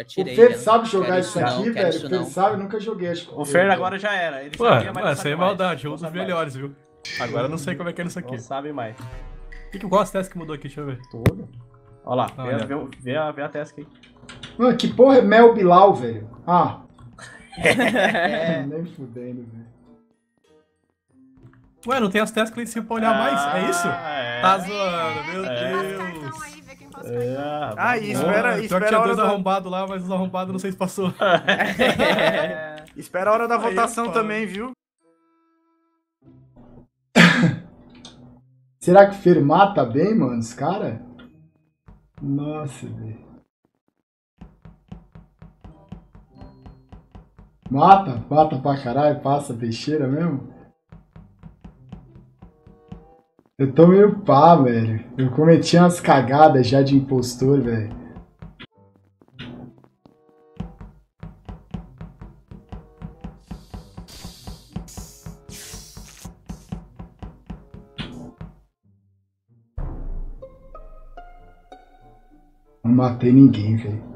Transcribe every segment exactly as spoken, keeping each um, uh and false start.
tirei. O Fer já. sabe jogar Quero isso não, aqui, quero velho. isso O Fer não. sabe, eu nunca joguei. Acho que O Fer agora já era. Ele Pô, sabia, mas não mano, sabe sem mais. maldade, um Não dos sabe mais. melhores, viu? Agora eu não sei como é que é nisso aqui. Não sabe mais. O que, que qual as testes que mudou aqui? Deixa eu ver. Tudo. Olha lá, Ah, vê, olha. vê, vê, a, vê a task aí. Mano, que porra é Mel Bilal, velho? Ah. Nem fudendo, velho. Ué, não tem as testes que lá em cima pra olhar mais? É isso? É. Tá zoando, meu É. Deus. Aí, vê quem passa É, Ah, vamos. e espera, Pior que espera tinha a hora dois da... arrombados lá, mas os arrombados não sei se passou. Espera a hora da Aí é votação foda. também, viu? Será que o Fer mata bem, mano, os caras? Nossa, velho. Mata, mata pra caralho, passa peixeira mesmo. Eu tô meio pá, velho. Eu cometi umas cagadas já de impostor, velho. Não matei ninguém, velho.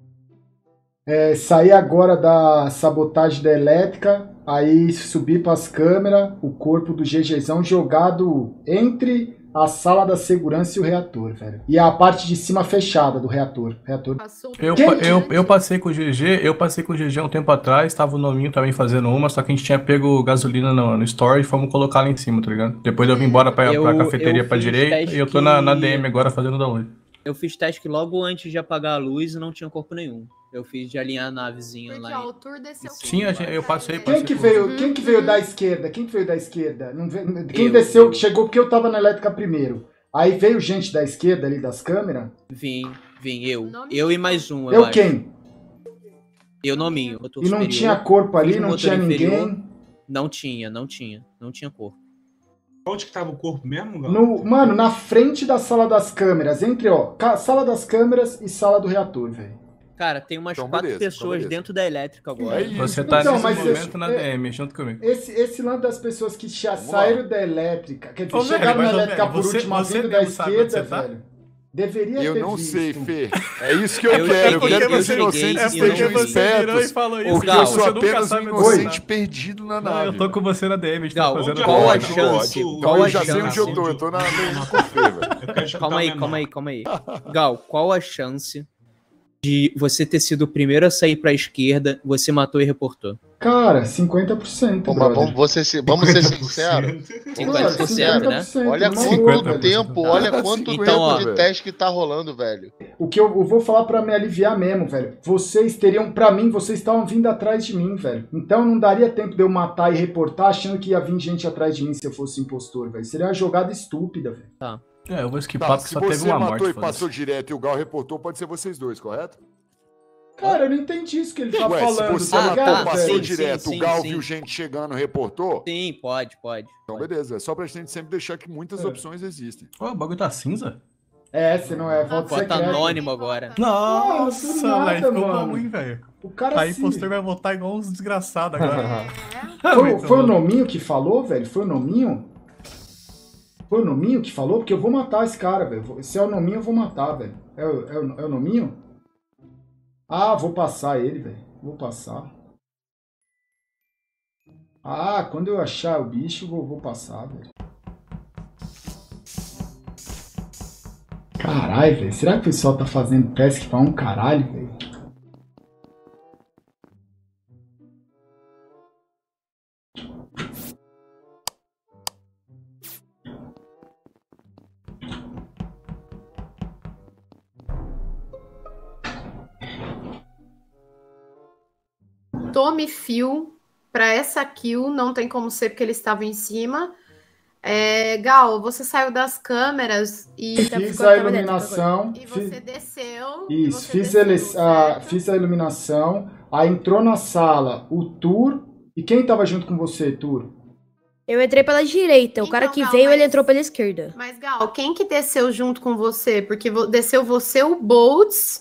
É, saí agora da sabotagem da elétrica, aí subi pras câmeras, o corpo do GGzão jogado entre a sala da segurança e o reator, velho. E a parte de cima fechada do reator. reator. Passou Eu, Quem? pa- eu, eu passei com o G G, eu passei com o G G um tempo atrás, tava o Nominho também fazendo uma, só que a gente tinha pego gasolina no, no store e fomos colocar lá em cima, tá ligado? Depois eu vim embora pra, Eu- pra cafeteria eu pra fiz direita teste e eu tô na, na que- D M agora fazendo download. Eu fiz teste que logo antes de apagar a luz não tinha corpo nenhum. Eu fiz de alinhar a navezinha Porque lá. ó, em- o tour desceu. Sim, a gente- eu passei, Quem que, por- veio, quem que veio da esquerda? Quem que veio da esquerda? Não veio- quem Eu. desceu, que chegou porque eu tava na elétrica primeiro. Aí veio gente da esquerda ali das câmeras. Vim, vim, eu. Nome Eu e do- mais um, eu, Eu acho. quem? Eu nominho. Eu tô E não superior. tinha corpo ali, Fiz no não tinha motor inferior. ninguém. Não tinha, não tinha. Não tinha corpo. Onde que tava o corpo mesmo, Gal? No, mano, na frente da sala das câmeras. Entre, ó, ca- sala das câmeras e sala do reator, velho. Cara, tem umas Então, quatro beleza, então, pessoas beleza. dentro da elétrica agora. É isso. Você tá Então, nesse mas momento esse- na é- D M, junto comigo. Esse, esse lance das pessoas que já Vamos saíram lá. da elétrica, quer dizer, Ô, velho, chegaram mas, na ô, elétrica velho, por você- última você vindo da mesmo sabe onde esquerda, você tá? velho. Deveria Eu ter não visto. sei, Fê. É isso que eu, Eu quero. Eu cheguei, quero que eu os cheguei, inocentes é É porque estejam você virou e espertos. falou isso, Porque Gal, eu sou você nunca apenas um sabe onde inocente você tá. perdido na Não, nave. eu tô com você na D M, a gente Gal, tá fazendo qual a Pode, chance? pode. Qual eu a já sei chance? onde eu tô. Eu tô na na com o Fê, velho. Eu quero escutar Calma o aí, menor. calma aí, calma aí. Gal, qual a chance de você ter sido o primeiro a sair pra esquerda, você matou e reportou? Cara, cinquenta por cento, Pô, mas brother. vamos, você se- vamos ser sinceros. cinquenta por cento, né? Olha Não, quanto cinquenta por cento. tempo, olha quanto Então, tempo ó, de velho. teste que tá rolando, velho. O que eu, eu vou falar pra me aliviar mesmo, velho. Vocês teriam, pra mim, vocês estavam vindo atrás de mim, velho. Então não daria tempo de eu matar e reportar achando que ia vir gente atrás de mim se eu fosse impostor, velho. Seria uma jogada estúpida, velho. É, eu vou skipar Tá, porque se só teve você uma matou morte. e passou foda-se. direto e o Gal reportou, pode ser vocês dois, correto? Cara, eu não entendi isso que ele tá Ué, falando, se você Ah, tá matou ligado, tá, e passou velho? sim, direto, sim, o Gal sim. viu gente chegando e reportou, Sim, pode, pode. então pode. beleza. É só pra gente sempre deixar que muitas É. opções existem. Ó, o bagulho tá cinza? É, você não é voto Bota secreto. anônimo agora. Nossa, Não, nada, velho, ficou mano. ruim, velho. O cara Aí o se... impostor vai votar igual uns desgraçados agora. Foi, Muito foi o bom. Nominho que falou, velho? Foi o Nominho? Foi o Nominho que falou? Porque eu vou matar esse cara, velho. Se é o Nominho, eu vou matar, velho. É, o- é, o- é o Nominho? Ah, vou passar ele, velho. Vou passar. Ah, quando eu achar o bicho, vou, vou passar, velho. Caralho, velho. Será que o pessoal tá fazendo task pra um caralho, velho? Tome fio pra essa kill, não tem como ser porque ele estava em cima. É, Gal, você saiu das câmeras e, Fiz ficou a na câmera elétrica iluminação. e fiz- você desceu. e Isso, você fiz, desceu, ele, a, certo? fiz a iluminação, aí entrou na sala o Tur, e quem tava junto com você, Tur? Eu entrei pela direita. O cara Então, que Gal, veio, mas- ele entrou pela esquerda. Mas, Gal, quem que desceu junto com você? Porque vo- desceu você, o Boltz.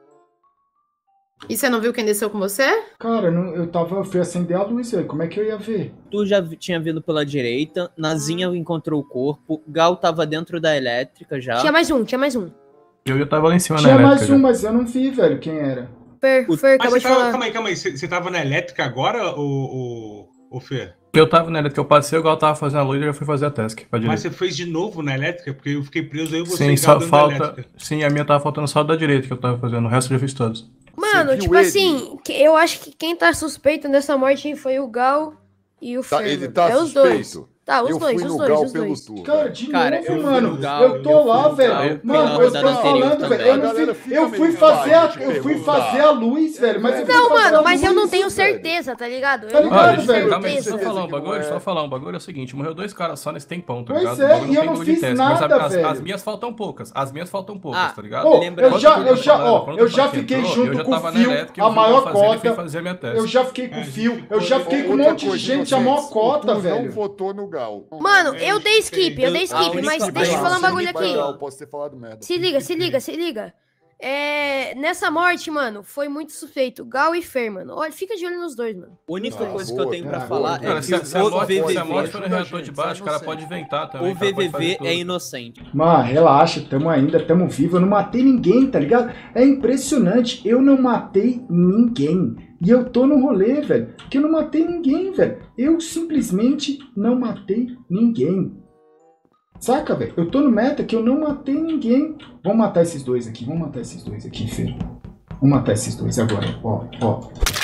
E você não viu quem desceu com você? Cara, eu, não- eu tava, eu fui acender a luz, velho, como é que eu ia ver? Tu já vi- tinha vindo pela direita, Nazinha encontrou o corpo, Gal tava dentro da elétrica já. Tinha mais um, tinha mais um. Eu já tava lá em cima Tinha na mais elétrica. um, já. mas eu não vi, velho, quem era. Fer, O- Fer, Mas acabou você de tava, falar. calma aí, calma aí. Você, você tava na elétrica agora, ô, ô, ô Fê? Eu tava nela, que eu passei, o Gal tava fazendo a luz e eu fui fazer a task. Pra Mas direita. você fez de novo na elétrica? Porque eu fiquei preso aí, você Sim, e só Gal dentro da falta. elétrica. Sim, a minha tava faltando só da direita que eu tava fazendo. O resto eu já fiz todos. Mano, viu tipo ele? assim, que- eu acho que quem tá suspeito nessa morte foi o Gal e o Fer. Tá, ele mano. tá é os dois. suspeito. Tá, os Eu dois, fui os no dois, Gal os pelo dois. tour. Cara, velho. de Cara, novo, eu fui mano. no Gal, eu tô eu lá, fui no velho. Gal Mano, pela eu tô rodada anterior falando, também. velho. Eu, A não galera fui- fica eu fui meio fazer a, vai, eu fui perguntar. fazer a luz, velho. Mas eu fui Não, fazer mano, a mas eu luz, não tenho velho. certeza, tá ligado? Eu Tá não ligado, Olha, tenho velho? calma aí, deixa eu certeza. falar um que não bagulho, é. deixa eu falar um bagulho, é o seguinte, morreu dois caras só nesse tempão, tá Pois ligado? é, O bagulho e eu tem não número de fiz teste, mas nada, a- as, velho. as minhas faltam poucas, as minhas faltam poucas, Ah, tá ligado? Ô, Lembra- eu Quando já, tu eu já, falando, ó, quando eu tu já falou que fiquei entrou, junto eu já com o tava na Fio, elétrica, a eu vi o maior Gal fazendo e fui cota. fazer a minha teste. Eu já fiquei com o É, Fio, eu já fiquei com um Outra monte de coisa, gente, a inocentes, maior cota, o Tur não velho. votou no Gal. Mano, É, eu dei skip, eu dei eu- a skip, única- mas a deixa eu falar um única- bagulho aqui. Gal, posso ter falado merda. Se liga, se liga, se liga. É, nessa morte, mano, foi muito suspeito. Gal e Fer, mano. Olha, fica de olho nos dois, mano. A única Ah, coisa que boa, eu tenho pra cara, falar boa. é Cara, que se, a- se a o morte, se a morte V V for V, no reator de baixo, o cara pode inventar também. o o cara pode fazer V V V tudo. é inocente. Mano, relaxa, tamo ainda, tamo vivo. Eu não matei ninguém, tá ligado? É impressionante, eu não matei ninguém. E eu tô no rolê, velho, que eu não matei ninguém, velho. Eu simplesmente não matei ninguém. Saca, velho? Eu tô no meta que eu não matei ninguém. Vamos matar esses dois aqui, vamos matar esses dois aqui, Fê. Vamos matar esses dois agora, ó, ó.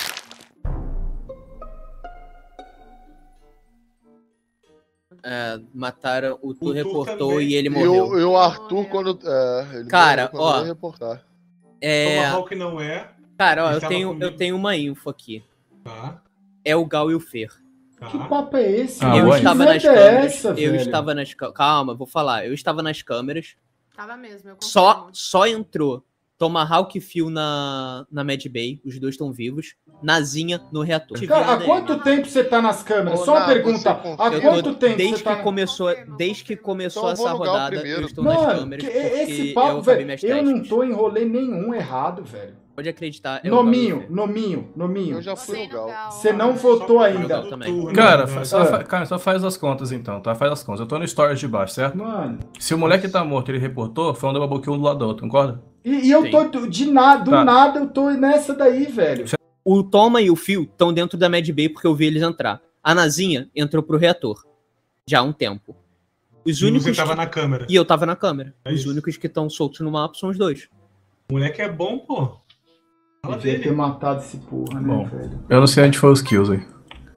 É, mataram, o Tu Tu reportou também. e ele E morreu. o, e o Arthur, quando. É, ele Cara, morreu quando ó, eu ia reportar. É, Tomahawk não é, cara, ó, Ele eu tava tenho, comigo. eu tenho uma info aqui. tá? É o Gal e o Fer. Tá. Que papo é esse, Ah, mano? eu boa, Que estava merda nas é câmeras. essa, eu velho? estava nas câmeras. Calma, vou falar. Eu estava nas câmeras. Tava mesmo, eu Só, confirmo. só entrou Tomahawk e Phil na, na Mad Bay. Os dois estão vivos. Nazinha no reator. Cara, há quanto tempo você tá nas câmeras? Ô, Só uma Ná, pergunta. você Há confirma? Eu quanto tô- tempo desde você tá que começou, desde que começou Então eu vou essa no Gal rodada, primeiro. eu estou nas Mano, câmeras que porque esse eu papo, acabei velho, minhas eu não testes. tô em rolê nenhum errado, velho. Pode acreditar. é o Gal e o Nominho, Fer. nominho, nominho. Eu já fui Botei no no Gal. Gal. Você não votou ainda. Gal também. Turno, Cara, né? fa- só, Ah. fa- cara, só faz as contas então, tá? Faz as contas. Eu tô no storage de baixo, certo? Mano. Se o moleque tá morto e ele reportou, foi um double kill um do lado do outro, concorda? E, e eu Sim. tô de nada, do Tá. nada eu tô nessa daí, velho. O Toma e o Phil estão dentro da Mad Bay porque eu vi eles entrar. A Nazinha entrou pro reator. Já há um tempo. Os E únicos você tava que- na câmera. E eu tava na câmera. É Os isso. únicos que estão soltos no mapa são os dois. O moleque é bom, pô. Fala Devia ter dele. matado esse porra, né, Bom. velho? Eu não sei onde foi os kills aí.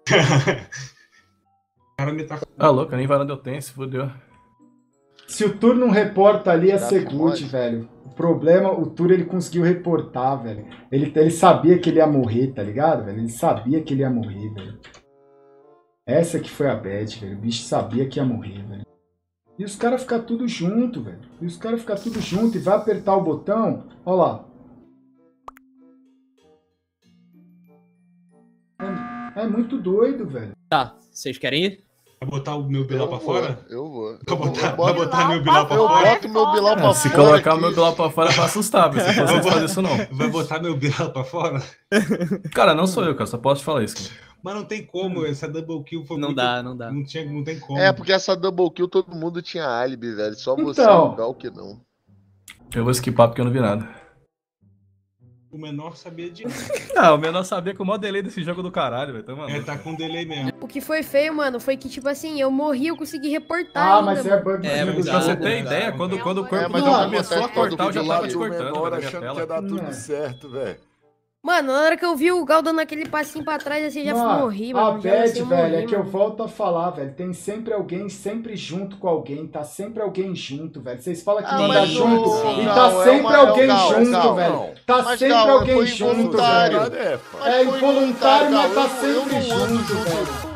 O cara me tá... Ah, louco, nem varanda eu tenho, se fodeu. Se o Tur não reporta ali, é Dá ser pra good, pode. velho. O problema, o Tur ele conseguiu reportar, velho. Ele, ele sabia que ele ia morrer, tá ligado, velho? Ele sabia que ele ia morrer, velho. Essa que foi a bad, velho. O bicho sabia que ia morrer, velho. E os caras ficam tudo junto, velho. E os caras ficam tudo junto e vai apertar o botão. Ó lá. É, é muito doido, velho. Tá, vocês querem ir? Vai botar o meu Bilal Eu pra vou, fora? eu vou. Vai Eu vou- botar, eu vai boto- botar meu Bilal pra Eu fora? boto meu Bilal pra Ah, se fora. colocar o aqui. meu Bilal pra fora, vai assustar, velho. Se vocês fazem isso não. Vai botar meu Bilal pra fora? Cara, não sou eu, cara. Só posso te falar isso. Cara. Mas não tem como, essa double kill foi Não muito... dá, não dá. Não, tinha, não tem como. É, porque essa double kill todo mundo tinha álibi, velho. Só você Então. e o Gal que não. Eu vou skipar porque eu não vi nada. O menor sabia de... Ah, o menor sabia que o maior delay desse jogo é do caralho, velho. Tá maluco. É, tá com delay mesmo. O que foi feio, mano, foi que, tipo assim, eu morri, eu consegui reportar Ah, ainda, mas é mano. bug É, do mas Pra você Não, ter não, ideia, não, quando, não. quando o É, corpo mas do não, Gal começou a acontece quando cortar, eu já do tava lado te o cortando, menor velho, na minha achando tela. que ia dar tudo É. certo, velho. Mano, na hora que eu vi o Gal dando aquele passinho pra trás, assim, já Mano, morri, a mano. Já bad, assim, eu velho, morri, é que eu mano. volto a falar, velho. Tem sempre alguém, sempre junto com alguém. Tá sempre alguém junto, velho. Vocês falam que Ah, não mas tá o- junto. Sim. E Gal, tá é sempre uma- é o alguém Gal, junto, Gal, velho. não. Tá Mas, sempre Gal, alguém foi junto, involuntário. velho. É, Mas É foi involuntário, mas tá Gal, eu- eu sempre não ando junto, velho.